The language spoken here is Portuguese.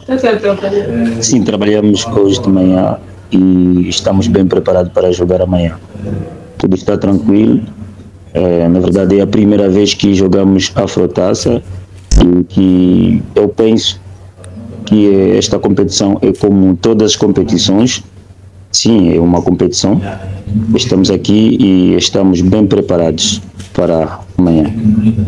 Sim, trabalhamos hoje de manhã e estamos bem preparados para jogar amanhã. Tudo está tranquilo. Na verdade, é a primeira vez que jogamos Afrotaça e que eu penso que esta competição é como todas as competições. Sim, é uma competição. Estamos aqui e estamos bem preparados para amanhã.